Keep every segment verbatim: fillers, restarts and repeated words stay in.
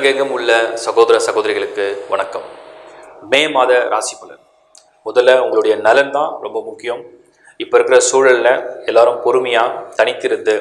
உலகெங்கும் உள்ள சகோதர சகோதரிகளுக்கு வணக்கம். மே மாத ராசி பலன். முதல்ல உங்களுடைய நலன் தான் ரொம்ப முக்கியம். இப்போ இருக்கிற சூழலில் எல்லாரும் பொறுமையாக தனித்திருந்து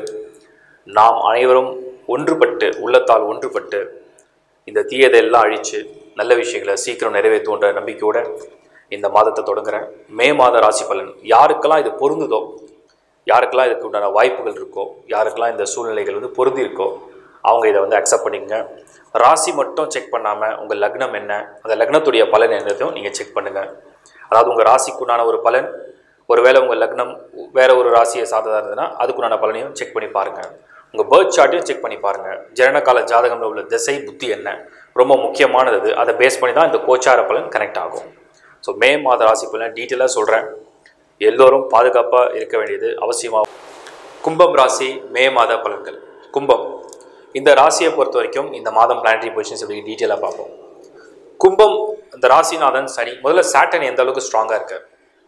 நாம் அனைவரும் ஒன்றுபட்டு உள்ளத்தால் ஒன்றுபட்டு இந்த தீயதையெல்லாம் அழித்து நல்ல விஷயங்களை சீக்கிரம் நிறைவேற்றுன்ற நம்பிக்கையோடு இந்த மாதத்தை தொடங்குகிறேன். மே மாத ராசி பலன் யாருக்கெல்லாம் இது பொருந்துதோ, யாருக்கெல்லாம் இதுக்கு உண்டான வாய்ப்புகள் இருக்கோ, யாருக்கெல்லாம் இந்த சூழ்நிலைகள் வந்து பொருந்தி இருக்கோ அவங்க இதை வந்து அக்செப்ட் பண்ணிங்க. ராசி மட்டும் செக் பண்ணாமல் உங்கள் லக்னம் என்ன, அந்த லக்னத்துடைய பலன் என்னதையும் நீங்கள் செக் பண்ணுங்கள். அதாவது உங்கள் ராசிக்குண்டான ஒரு பலன், ஒருவேளை உங்கள் லக்னம் வேறு ஒரு ராசியை சார்ந்ததாக இருந்ததுன்னா அதுக்குண்டான பலனையும் செக் பண்ணி பாருங்கள். உங்கள் பர்த் சார்ட்டையும் செக் பண்ணி பாருங்கள். ஜனனகால ஜாதகம்ல உள்ள திசை புத்தி என்ன ரொம்ப முக்கியமானது. அது அதை பேஸ் பண்ணி தான் இந்த கோச்சார பலன் கனெக்ட் ஆகும். ஸோ மே மாத ராசி பலன் டீட்டெயிலாக சொல்கிறேன். எல்லோரும் பாதுகாப்பாக இருக்க வேண்டியது அவசியமாகும். கும்பம் ராசி மே மாத பலன்கள். கும்பம் இந்த ராசியை பொறுத்த வரைக்கும் இந்த மாதம் பிளானட்டரி பொசிஷன்ஸ் எப்படி டீட்டெயிலாக பார்ப்போம். கும்பம் இந்த ராசிநாதன் சனி. முதல்ல சாட்டர்ன் எந்த அளவுக்கு ஸ்ட்ராங்காக இருக்கார்.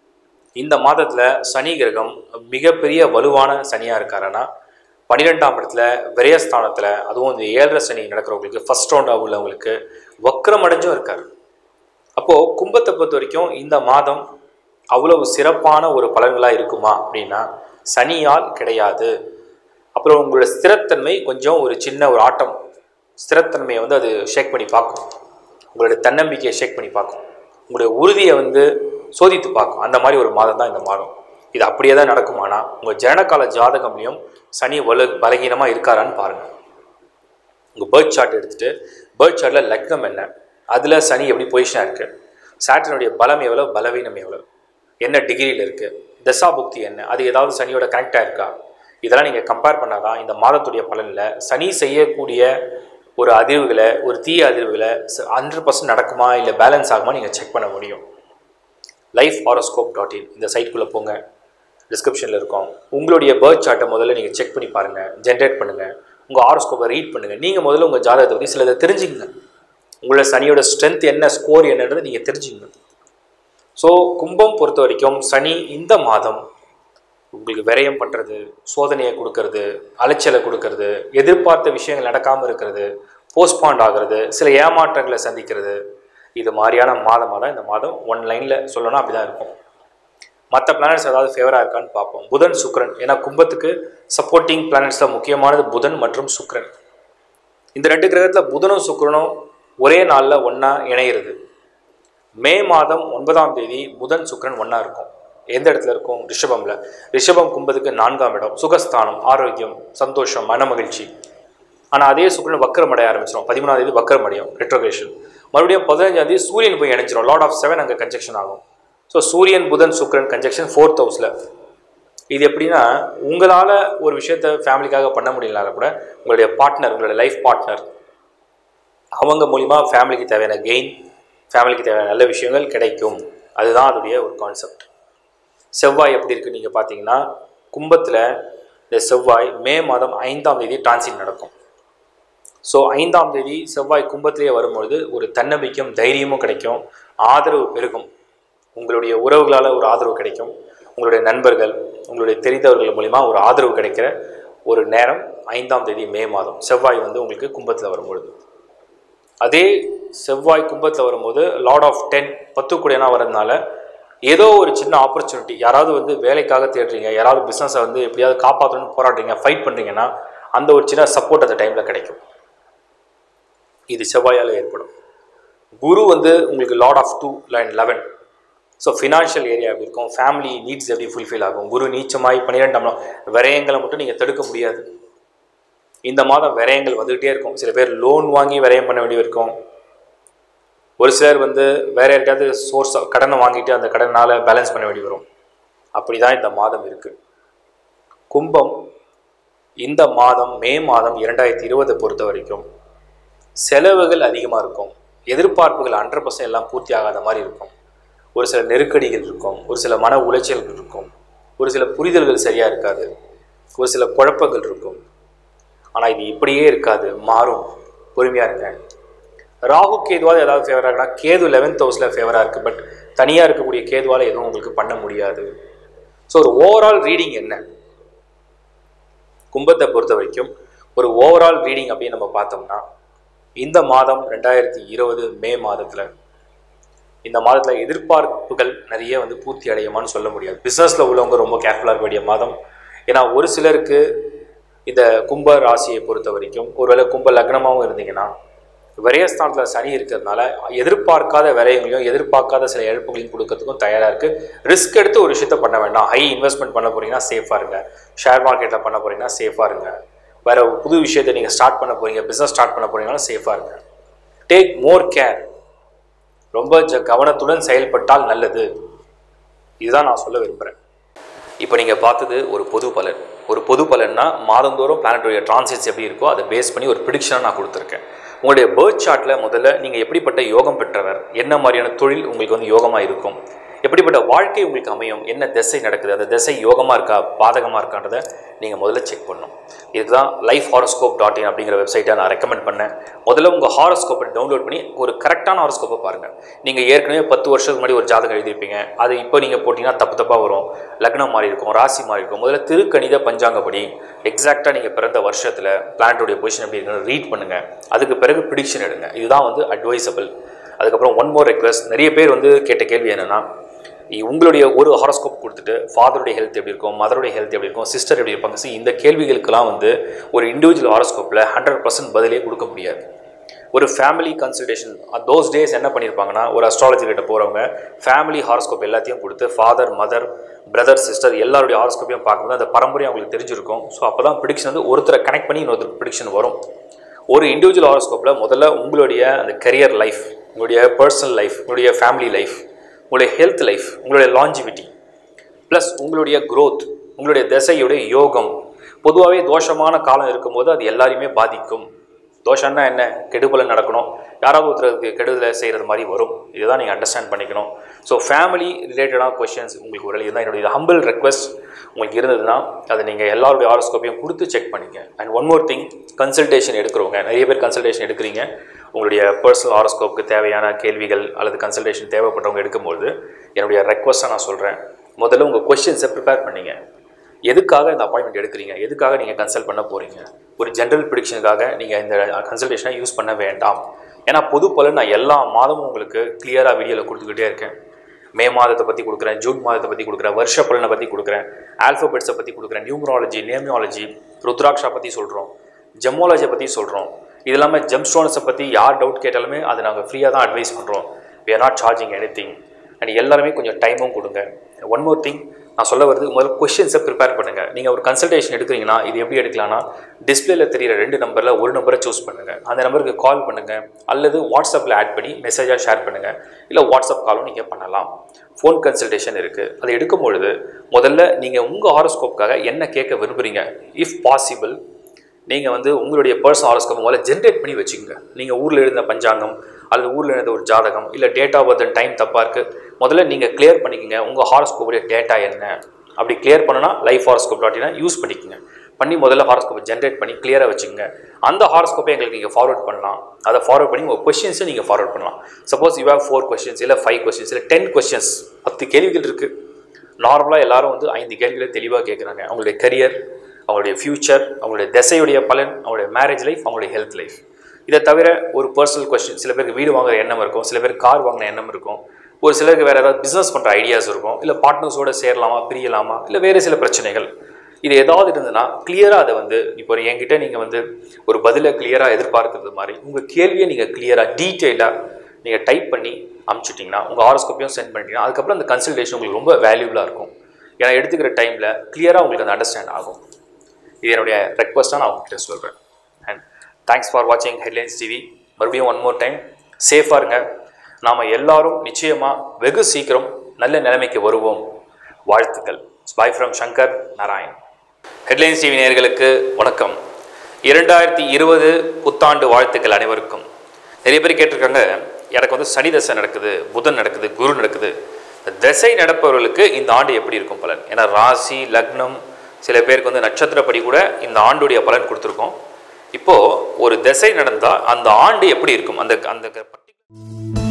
இந்த மாதத்தில் சனி கிரகம் மிகப்பெரிய வலுவான சனியாக இருக்காருன்னா பன்னிரெண்டாம் இடத்துல விரயஸ்தானத்தில், அதுவும் இந்த ஏழரை சனி நடக்கிறவங்களுக்கு ஃபர்ஸ்ட் ரவுண்டாக உள்ளவங்களுக்கு வக்ரமடைஞ்சும் இருக்கார். அப்போது கும்பத்தை பொறுத்த வரைக்கும் இந்த மாதம் அவ்வளவு சிறப்பான ஒரு பலன்களாக இருக்குமா அப்படின்னா சனியால் கிடையாது. அப்புறம் உங்களோட ஸ்திரத்தன்மை கொஞ்சம் ஒரு சின்ன ஒரு ஆட்டம், ஸ்திரத்தன்மையை வந்து அது ஷேக் பண்ணி பார்க்கும். உங்களுடைய தன்னம்பிக்கையை ஷேக் பண்ணி பார்க்கும். உங்களுடைய உறுதியை வந்து சோதித்து பார்க்கும். அந்த மாதிரி ஒரு மாதம் தான் இந்த மாதம். இது அப்படியே தான் நடக்குமானா உங்கள் ஜனனகால ஜாதகம்லையும் சனி வலு பலகீனமாக இருக்காரான்னு பாருங்கள். உங்கள் பேர்த் சார்ட் எடுத்துகிட்டு பேர்த் சார்ட்டில் லக்னம் என்ன, அதில் சனி எப்படி பொசிஷனாக இருக்குது, சாட்டனுடைய பலம் எவ்வளோ, பலவீனம் எவ்வளோ, என்ன டிகிரியில் இருக்குது, தசாபுக்தி என்ன, அது ஏதாவது சனியோட கனெக்டாக இருக்கா, இதெல்லாம் நீங்கள் கம்பேர் பண்ணால் தான் இந்த மாதத்துடைய பலனில் சனி செய்யக்கூடிய ஒரு அதிர்வுகளை, ஒரு தீய அதிர்வுகளை ஹண்ட்ரட் பர்சன்ட் நடக்குமா இல்லை பேலன்ஸ் ஆகுமா நீங்கள் செக் பண்ண முடியும். லைஃப் ஹாரோஸ்கோப் டாட் இன் இந்த சைட்குள்ளே போங்க, டிஸ்கிரிப்ஷனில் இருக்கும். உங்களுடைய பேர்த் சார்ட்டை முதல்ல நீங்கள் செக் பண்ணி பாருங்கள், ஜென்ரேட் பண்ணுங்கள், உங்கள் ஹாரோஸ்கோப்பை ரீட் பண்ணுங்கள். நீங்கள் முதல்ல உங்கள் ஜாதகத்தை பற்றி சிலதை தெரிஞ்சுக்கங்க. உங்களோட சனியோட ஸ்ட்ரென்த் என்ன, ஸ்கோர் என்னன்றது நீங்கள் தெரிஞ்சுக்கங்க. ஸோ கும்பம் பொறுத்த வரைக்கும் சனி இந்த மாதம் உங்களுக்கு விரயம் பண்ணுறது, சோதனையை கொடுக்கறது, அலைச்சலை கொடுக்கறது, எதிர்பார்த்த விஷயங்கள் நடக்காமல் இருக்கிறது, போஸ்ட்பாண்ட் ஆகிறது, சில ஏமாற்றங்களை சந்திக்கிறது, இது மாதிரியான மாதமாக தான் இந்த மாதம் ஒன் லைனில் சொல்லணும் அப்படி தான் இருக்கும். மற்ற பிளானட்ஸ் ஏதாவது ஃபேவராக இருக்கான்னு பார்ப்போம். புதன் சுக்கிரன், ஏன்னா கும்பத்துக்கு சப்போர்ட்டிங் பிளானட்ஸில் முக்கியமானது புதன் மற்றும் சுக்கிரன். இந்த ரெண்டு கிரகத்தில் புதனும் சுக்கிரனும் ஒரே நாளில் ஒன்றா இணையிறது. மே மாதம் ஒன்பதாம் தேதி புதன் சுக்கிரன் ஒன்றா இருக்கும். எந்த இடத்துல இருக்கும்? ரிஷபமில். ரிஷபம் கும்பத்துக்கு நான்காம் இடம், சுகஸ்தானம், ஆரோக்கியம், சந்தோஷம், மன மகிழ்ச்சி. ஆனால் அதே சுக்கிரன் வக்கரமடைய ஆரம்பிச்சிடும். பதிமூணாம் தேதி வக்கரமடையும், ரெட்ரோகிரேஷன். மறுபடியும் பதினஞ்சாம் தேதி சூரியன் போய் இணைஞ்சிடும். லார்ட் ஆஃப் செவன் அங்கே கன்ஜெக்ஷன் ஆகும். ஸோ சூரியன் புதன் சுக்கிரன் கன்ஜெக்ஷன் ஃபோர்த் ஹவுஸில். இது எப்படின்னா உங்களால் ஒரு விஷயத்தை ஃபேமிலிக்காக பண்ண முடியலனால கூட உங்களுடைய பார்ட்னர், உங்களுடைய லைஃப் பார்ட்னர், அவங்க மூலிமா ஃபேமிலிக்கு தேவையான கெயின், ஃபேமிலிக்கு தேவையான நல்ல விஷயங்கள் கிடைக்கும். அதுதான் அதோடைய ஒரு கான்செப்ட். செவ்வாய் எப்படி இருக்குது நீங்கள் பார்த்தீங்கன்னா கும்பத்தில் இந்த செவ்வாய் மே மாதம் ஐந்தாம் தேதி டிரான்சிட் நடக்கும். ஸோ ஐந்தாம் தேதி செவ்வாய் கும்பத்திலேயே வரும்பொழுது ஒரு தன்னம்பிக்கையும் தைரியமும் கிடைக்கும், ஆதரவு பெருகும். உங்களுடைய உறவுகளால் ஒரு ஆதரவு கிடைக்கும், உங்களுடைய நண்பர்கள், உங்களுடைய தெரிந்தவர்கள் மூலிமா ஒரு ஆதரவு கிடைக்கிற ஒரு நேரம் ஐந்தாம் தேதி மே மாதம் செவ்வாய் வந்து உங்களுக்கு கும்பத்தில் வரும்பொழுது. அதே செவ்வாய் கும்பத்தில் வரும்போது லார்ட் ஆஃப் டென் பத்து கூடையனா வரதுனால ஏதோ ஒரு சின்ன ஆப்பர்ச்சுனிட்டி, யாராவது வந்து வேலைக்காக தேடுறீங்க, யாராவது பிஸ்னஸை வந்து எப்படியாவது காப்பாற்றணும்னு போராடுறீங்க, ஃபைட் பண்ணுறீங்கன்னா அந்த ஒரு சின்ன சப்போர்ட் அந்த டைமில் கிடைக்கும். இது செவ்வாயால் ஏற்படும். குரு வந்து உங்களுக்கு lord of two line eleven. So financial area எப்படி இருக்கும், ஃபேமிலி நீட்ஸ் எப்படி ஃபுல்ஃபில் ஆகும். குரு நீச்சமாய் பன்னிரெண்டாம் விரயங்களை மட்டும் நீங்கள் தடுக்க முடியாது. இந்த மாதம் விரயங்கள் வந்துகிட்டே இருக்கும். சில பேர் லோன் வாங்கி விரயம் பண்ண வேண்டிய இருக்கும். ஒரு சிலர் வந்து வேற யாருக்காவது சோர்ஸ் கடனை வாங்கிட்டு அந்த கடனால் பேலன்ஸ் பண்ண வேண்டி வரும். அப்படி தான் இந்த மாதம் இருக்குது. கும்பம் இந்த மாதம் மே மாதம் இரண்டாயிரத்தி இருபதை பொறுத்த வரைக்கும் செலவுகள் அதிகமாக இருக்கும். எதிர்பார்ப்புகள் ஹண்ட்ரட் பர்சன்ட் எல்லாம் பூர்த்தி ஆகாத மாதிரி இருக்கும். ஒரு சில நெருக்கடிகள் இருக்கும், ஒரு சில மன உளைச்சல்கள் இருக்கும், ஒரு சில புரிதல்கள் சரியாக இருக்காது, ஒரு சில குழப்பங்கள் இருக்கும். ஆனால் இது இப்படியே இருக்காது, மாறும். பொறுமையாக இருக்கேன். ராகு கேதுவால் ஏதாவது ஃபேவராக இருக்குன்னா கேது லெவன்த் ஹவுஸில் ஃபேவராக இருக்குது. பட் தனியாக இருக்கக்கூடிய கேதுவால் எதுவும் உங்களுக்கு பண்ண முடியாது. ஸோ ஒரு ஓவரால் ரீடிங் என்ன கும்பத்தை பொறுத்த வரைக்கும் ஒரு ஓவரால் ரீடிங் அப்படின்னு நம்ம பார்த்தோம்னா இந்த மாதம் ரெண்டாயிரத்தி இருபது மே மாதத்தில் இந்த மாதத்தில் எதிர்பார்ப்புகள் நிறைய வந்து பூர்த்தி அடையுமான்னு சொல்ல முடியாது. பிஸ்னஸில் உள்ளவங்க ரொம்ப கேர்ஃபுல்லாக இருக்க வேண்டிய மாதம். ஏன்னா ஒரு சிலருக்கு இந்த கும்ப ராசியை பொறுத்த வரைக்கும் ஒருவேளை கும்ப லக்னமாகவும் இருந்தீங்கன்னா விரயஸ்தானத்தில் சனி இருக்கிறதுனால எதிர்பார்க்காத விரயங்களையும் எதிர்பார்க்காத சில இழப்புகளையும் கொடுக்கறதுக்கும் தயாராக இருக்குது. ரிஸ்க் எடுத்து ஒரு விஷயத்த பண்ண வேண்டாம். ஹை இன்வெஸ்ட்மெண்ட் பண்ண போகிறீங்கன்னா சேஃபாக இருங்க. ஷேர் மார்க்கெட்டில் பண்ண போகிறீங்கன்னா சேஃபாக இருங்க. வேறு புது விஷயத்தை நீங்கள் ஸ்டார்ட் பண்ண போகிறீங்க, பிஸ்னஸ் ஸ்டார்ட் பண்ண போகிறீங்கன்னா சேஃபாக இருங்க. Take more care. ரொம்ப ஜ கவனத்துடன் செயல்பட்டால் நல்லது. இதுதான் நான் சொல்ல விரும்புகிறேன். இப்போ நீங்கள் பார்த்தது ஒரு பொது பலன். ஒரு பொது பலன்னா மாதந்தோறும் பிளானட்டுடைய டிரான்சிட்ஸ் எப்படி இருக்கோ அதை பேஸ் பண்ணி ஒரு ப்ரிடிக்ஷனாக நான் கொடுத்துருக்கேன். உங்களுடைய பர்த் சார்ட்டில் முதல்ல நீங்கள் எப்படிப்பட்ட யோகம் பெற்றவர், என்ன மாதிரியான தொழில் உங்களுக்கு வந்து யோகமாக இருக்கும், எப்படிப்பட்ட வாழ்க்கை உங்களுக்கு அமையும், என்ன திசை நடக்குது, அந்த திசை யோகமாக இருக்கா பாதகமாக இருக்கான்றதை நீங்கள் முதல்ல செக் பண்ணணும். இதுதான் லைஃப் ஹாரோஸ்கோப் டாட் இன் அப்படிங்கிற வெப்சைட்டை நான் ரெக்கமெண்ட் பண்ணேன். முதல்ல உங்கள் ஹாரோஸ்கோப்பை டவுன்லோட் பண்ணி ஒரு கரெக்டான ஹாரோஸ்கோப்பை பாருங்கள். நீங்கள் ஏற்கனவே பத்து வருஷத்துக்கு முன்னாடி ஒரு ஜாதகம் எழுதியிருப்பீங்க, அது இப்போ நீங்கள் போட்டிங்கன்னா தப்பு தப்பாக வரும், லக்னம் மாறி இருக்கும், ராசி மாறி இருக்கும். முதல்ல திருக்கணித பஞ்சாங்கப்படி எக்ஸாக்டாக நீங்கள் பிறந்த வருஷத்தில் பிளானட்டுடைய பொசிஷன் எப்படி இருக்குன்னு ரீட் பண்ணுங்கள். அதுக்கு பிறகு ப்ரிடிக்ஷன் எடுங்க. இதுதான் வந்து அட்வைசபிள். அதுக்கப்புறம் ஒன் மோர் ரெக்வெஸ்ட். நிறைய பேர் வந்து கேட்ட கேள்வி என்னென்னா, உங்களுடைய ஒரு ஹாரோஸ்கோப் கொடுத்துட்டு ஃபாதருடைய ஹெல்த் எப்படி இருக்கும், மதருடைய ஹெல்த் எப்படி இருக்கும், சிஸ்டர் எப்படி இருப்பாங்க. சி, இந்த கேள்விகளுக்கெல்லாம் வந்து ஒரு இண்டிவிஜுவல் ஹாரோஸ்கோப்பில் ஹண்ட்ரட் பர்சன்ட் பதிலே கொடுக்க முடியாது. ஒரு ஃபேமிலி கன்சல்டேஷன் தோஸ் டேஸ் என்ன பண்ணியிருப்பாங்கன்னா, ஒரு அஸ்ட்ராலஜி கிட்ட போகிறவங்க ஃபேமிலி ஹாரோஸ்கோப் எல்லாத்தையும் கொடுத்து ஃபாதர், மதர், பிரதர், சிஸ்டர் எல்லாருடைய ஹாரோஸ்கோப்பையும் பார்க்கும்போது அந்த பரம்பரையும் அவங்களுக்கு தெரிஞ்சிருக்கும். ஸோ அப்போ தான் ப்ரிடிக்ஷன் வந்து ஒருத்தரை கனெக்ட் பண்ணி இன்னொருத்தருக்கு ப்ரிடிக்ஷன் வரும். ஒரு இண்டிவிஜுவல் ஹாரோஸ்கோப்பில் முதல்ல உங்களுடைய அந்த கரியர் லைஃப், உங்களுடைய பர்சனல் லைஃப், உங்களுடைய ஃபேமிலி லைஃப், உங்களுடைய ஹெல்த் லைஃப், உங்களுடைய லாஞ்சிவிட்டி, ப்ளஸ் உங்களுடைய க்ரோத், உங்களுடைய திசையுடைய யோகம். பொதுவாகவே தோஷமான காலம் இருக்கும்போது அது எல்லாரையுமே பாதிக்கும். தோஷம்னா என்ன? கெடுபலன் நடக்கணும், யாராவது ஒருத்தருக்கு கெடுதலை செய்கிறது மாதிரி வரும். இதுதான் நீங்கள் அண்டர்ஸ்டாண்ட் பண்ணிக்கணும். ஸோ ஃபேமிலி ரிலேட்டடான கொஷின்ஸ் உங்களுக்கு ஒரு இதுதான் என்னுடைய ஹம்பிள் ரெக்வெஸ்ட். உங்களுக்கு இருந்ததுன்னா அதை நீங்கள் எல்லாருடைய ஹாரோஸ்கோப்பையும் கொடுத்து செக் பண்ணிங்க. And one more thing, consultation எடுக்கிறவங்க நிறைய பேர் கன்சல்டேஷன் எடுக்கிறீங்க. உங்களுடைய பர்சனல் ஹாரோஸ்கோப்புக்கு தேவையான கேள்விகள் அல்லது கன்சல்டேஷன் தேவைப்பட்டவங்க எடுக்கும்போது என்னுடைய ரெக்வஸ்ட்டாக நான் சொல்கிறேன், முதல்ல உங்கள் கொஸ்டின்ஸை ப்ரிப்பேர் பண்ணிங்க. எதுக்காக இந்த அப்பாயின்மெண்ட் எடுக்கிறீங்க, எதுக்காக நீங்கள் கன்சல்ட் பண்ண போகிறீங்க. ஒரு ஜென்ரல் ப்ரிடிக்ஷனுக்காக நீங்கள் இந்த கன்சல்டேஷனை யூஸ் பண்ண வேண்டாம். ஏன்னா பொது பலன் நான் எல்லா மாதமும் உங்களுக்கு கிளியராக வீடியோவில் கொடுத்துக்கிட்டே இருக்கேன். மே மாதத்தை பற்றி கொடுக்குறேன், ஜூன் மாதத்தை பற்றி கொடுக்குறேன், வருஷ பலனை பற்றி கொடுக்குறேன், ஆல்ஃபபெட்ஸை பற்றி கொடுக்குறேன், நியூமராலஜி, நேமியாலஜி, ருத்ராட்சா பற்றி சொல்கிறோம், ஜெம்மோலஜியை பற்றி சொல்கிறோம். இது இல்லாமல் ஜெம் ஸ்டோன்ஸை பற்றி யார் டவுட் கேட்டாலுமே அதை நாங்கள் ஃப்ரீயாக தான் அட்வைஸ் பண்ணுறோம். We are not charging anything. And எல்லாருமே கொஞ்சம் டைமும் கொடுங்க. ஒன் மோர் திங் நான் சொல்ல வருது, முதல்ல கொஷின்ஸை ப்ரிப்பேர் பண்ணுங்கள். நீங்கள் ஒரு கன்சல்டேஷன் எடுக்கிறீங்கன்னா இது எப்படி எடுக்கலாம்னா, டிஸ்பிளேல தெரியிற ரெண்டு நம்பரில் ஒரு நம்பரை சூஸ் பண்ணுங்கள். அந்த நம்பருக்கு கால் பண்ணுங்கள் அல்லது வாட்ஸ்அப்பில் ஆட் பண்ணி மெசேஜாக ஷேர் பண்ணுங்கள். இல்லை வாட்ஸ்அப் காலும் நீங்கள் பண்ணலாம். ஃபோன் கன்சல்டேஷன் இருக்குது. அதை எடுக்கும் பொழுது முதல்ல நீங்கள் உங்கள் ஹாரோஸ்கோப்புக்காக என்ன கேட்க விரும்புகிறீங்க, இஃப் பாசிபிள் நீங்கள் வந்து உங்களுடைய பர்சனல் ஹாரோஸ்கோப் முதல்ல ஜென்ரேட் பண்ணி வச்சுக்கோங்க. நீங்கள் ஊரில் எழுந்த பஞ்சாங்கம் அல்லது ஊரில் எழுந்த ஒரு ஜாதகம், இல்லை டேட் ஆஃப் பர்த் டைம் தப்பாக இருக்குது, முதல்ல நீங்கள் கிளியர் பண்ணிக்கோங்க உங்கள் ஹாரோஸ்கோப்புடைய டேட்டா என்ன. அப்படி கிளியர் பண்ணனா life horoscope dot in use பண்ணிக்கோங்க. பண்ணி முதல்ல ஹாரோஸ்கோப்பை ஜென்ரேட் பண்ணி கிளியராக வச்சுக்கோங்க. அந்த ஹாரோஸ்கோப்பை எங்களுக்கு நீங்கள் ஃபார்வர்ட் பண்ணலாம். அதை ஃபார்வர்ட் பண்ணி உங்கள் கொஸ்டின்ஸை நீங்கள் ஃபார்வர்ட் பண்ணலாம். Suppose you have four questions இல்லை ஃபைவ் கொஸ்டின்ஸ் இல்லை டென் கொஸ்டின்ஸ், பத்து கேள்விகள் இருக்குது. நார்மலாக எல்லாரும் வந்து ஐந்து கேள்விகளை தெளிவாக கேட்குறாங்க. அவங்களுடைய கரியர், அவங்களுடைய ஃப்யூச்சர், அவங்களுடைய திசையுடைய பலன், அவங்களுடைய மேரேஜ் லைஃப், அவங்களுடைய ஹெல்த் லைஃப். இதை தவிர ஒரு பர்சனல் கொஸ்டின், சில பேருக்கு வீடு வாங்குற எண்ணம் இருக்கும், சில பேருக்கு கார் வாங்கின எண்ணம் இருக்கும், ஒரு சிலருக்கு வேறு ஏதாவது பிஸ்னஸ் பண்ணுற ஐடியாஸ் இருக்கும், இல்லை பார்ட்னர்ஸோடு சேரலாமா பிரியலாமா, இல்லை வேறு சில பிரச்சனைகள். இது ஏதாவது இருந்ததுன்னா கிளியராக அதை வந்து இப்போ என்கிட்ட நீங்கள் வந்து ஒரு பதிலை கிளியராக எதிர்பார்க்கறது மாதிரி உங்கள் கேள்வியை நீங்கள் கிளியராக டீட்டெயிலாக நீங்கள் டைப் பண்ணி அனுப்பிச்சிட்டிங்கன்னா உங்கள் ஹாரோஸ்கோப்பையும் சென்ட் பண்ணிட்டீங்கன்னா அதுக்கப்புறம் அந்த கன்சல்டேஷன் உங்களுக்கு ரொம்ப வேல்யூபுளாக இருக்கும். ஏன்னா எடுத்துக்கிற டைமில் கிளியராக உங்களுக்கு அந்த அண்டர்ஸ்டாண்ட் ஆகும். இது என்னுடைய ரெக்வஸ்ட்டாக நான் உங்ககிட்ட சொல்கிறேன். அண்ட் தேங்க்ஸ் ஃபார் வாட்சிங் ஹெட்லைன்ஸ் டிவி. மறுபடியும் ஒன் மோர் டைம் சேஃபாக இருங்க. நாம் எல்லாரும் நிச்சயமாக வெகு சீக்கிரம் நல்ல நிலைமைக்கு வருவோம். வாழ்த்துக்கள். Bye from Shankar Narayan. Headlines TV நேயர்களுக்கு வணக்கம். இரண்டாயிரத்தி இருபது புத்தாண்டு வாழ்த்துக்கள் அனைவருக்கும். நிறைய பேர் கேட்டிருக்காங்க, எனக்கு வந்து சனி தசை நடக்குது, புதன் நடக்குது, குரு நடக்குது, தசை நடப்பவர்களுக்கு இந்த ஆண்டு எப்படி இருக்கும் பலன்? ஏன்னா ராசி, லக்னம், சில பேருக்கு வந்து நட்சத்திரப்படி கூட இந்த ஆண்டுடைய பலன் கொடுத்துருக்கோம். இப்போது ஒரு திசை நடந்தால் அந்த ஆண்டு எப்படி இருக்கும், அந்த அந்த